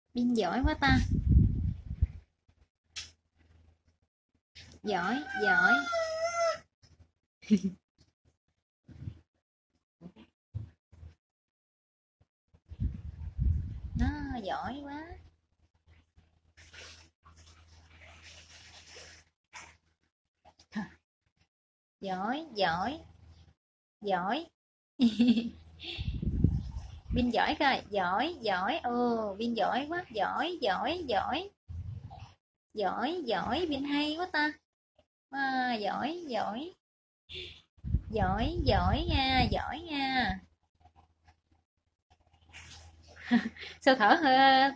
Bin giỏi quá ta. Giỏi, giỏi. Nó giỏi quá. Giỏi, giỏi, giỏi. Bin giỏi coi, giỏi, giỏi. Ồ, Bin giỏi quá, giỏi, giỏi, giỏi. Giỏi, giỏi, Bin hay quá ta. À, giỏi, giỏi. Giỏi, giỏi nha, giỏi nha. Sao thở hơi